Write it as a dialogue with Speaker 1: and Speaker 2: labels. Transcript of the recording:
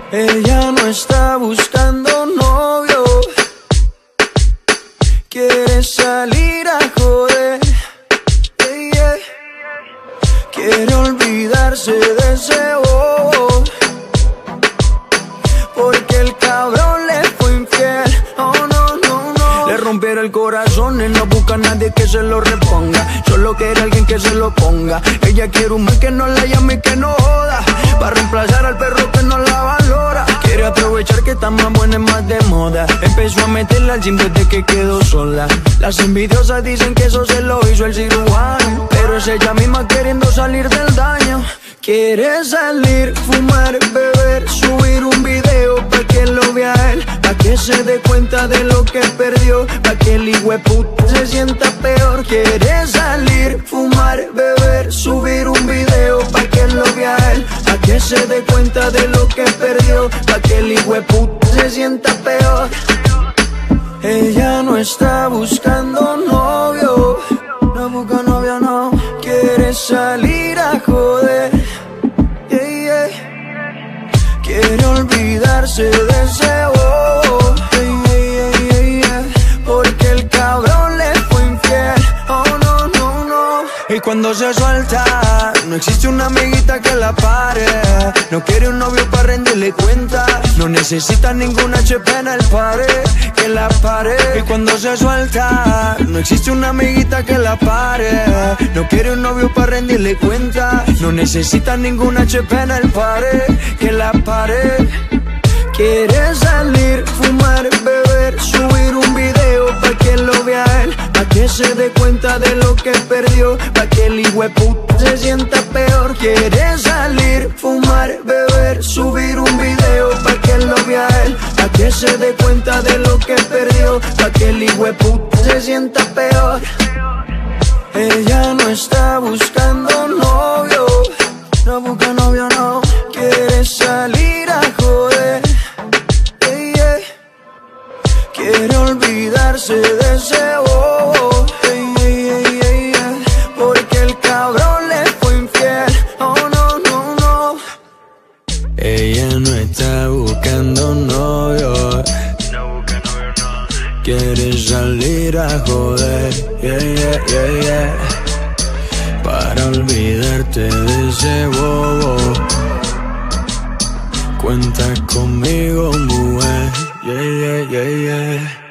Speaker 1: Ella no está buscando novio, quiere salir a joder, yeah, yeah. Quiere olvidarse de ese bobo, porque el cabrón le fue infiel. Oh no, no, no. Le rompieron el corazón y no busca a nadie que se lo reponga, solo quiere alguien que se lo ponga. Ella quiere un man que no la llame y que no joda, para reemplazar al perro que no la valora. Quiere aprovechar que está más buena y más de moda. Empezó a meterla al gym desde que quedó sola. Las envidiosas dicen que eso se lo hizo el cirujano, pero es ella misma queriendo salir del daño. Quiere salir, fumar, beber, subir un video pa' que lo vea él, pa' que se dé cuenta de lo que perdió, pa' que el hijueputa se sienta peor. Quiere salir, fumar, beber, subir un video pa' que lo vea él, pa' que se dé cuenta de lo que perdió, pa' que el hijueputa se sienta peor. Ella no está buscando novio, no busca novio, no. Quiere salir a joder, yeah, yeah. Quiere olvidarse de ese bobo, yeah, yeah, yeah, yeah. Porque el cabrón le fue infiel. Oh no, no, no. Y cuando se suelta, no existe una amiguita que la pare. No quiere un novio para rendirle cuenta, no necesita ninguna HP en el pared que la pare. Y cuando se suelta, no existe una amiguita que la pare. No quiere un novio para rendirle cuenta, no necesita ninguna HP en el pared que la pare. Quiere salir, fumar, beber, subir un video pa' que lo vea él, pa' que se dé cuenta de lo que perdió, pa' que el hijueputa se sienta peor. Quiere salir, fumar, beber, subir un video pa' que lo vea él, pa' que se dé cuenta de lo que perdió, pa' que el hijueputa se sienta peor. Ella no está buscando novio, no busca novio, no. Quiere salir a joder, yeah, yeah. Quiere olvidarse de ese bobo, yeah, yeah, yeah, yeah. Porque el cabrón le fue infiel. Oh no, no, no. Ella no está buscando novio, quiere salir a joder, yeah, yeah, yeah, yeah. Para olvidarte de ese bobo, cuenta conmigo, mujer, yeah, yeah, yeah, yeah.